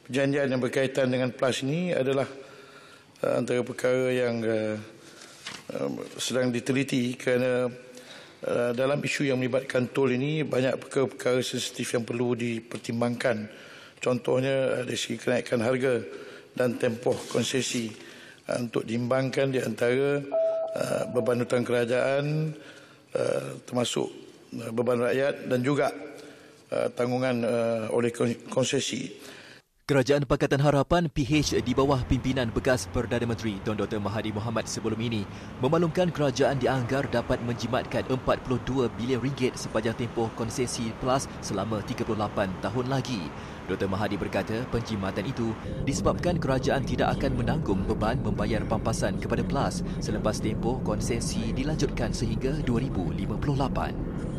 perjanjian yang berkaitan dengan PLAS ini adalah antara perkara yang sedang diteliti kerana dalam isu yang melibatkan tol ini banyak perkara-perkara sensitif yang perlu dipertimbangkan. Contohnya dari segi kenaikan harga dan tempoh konsesi untuk diimbangkan di antara beban hutang kerajaan termasuk beban rakyat dan juga tanggungan oleh konsesi. Kerajaan Pakatan Harapan PH di bawah pimpinan bekas Perdana Menteri Tun Dr. Mahathir Mohamad sebelum ini memaklumkan kerajaan dianggar dapat menjimatkan RM42 bilion sepanjang tempoh konsesi PLAS selama 38 tahun lagi. Dr. Mahathir berkata penjimatan itu disebabkan kerajaan tidak akan menanggung beban membayar pampasan kepada PLAS selepas tempoh konsesi dilanjutkan sehingga 2058.